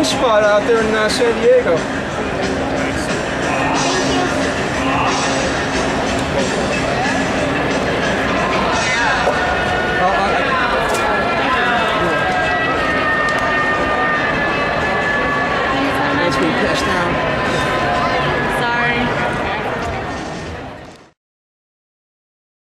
fine spot out there in San Diego. That's what he passed down.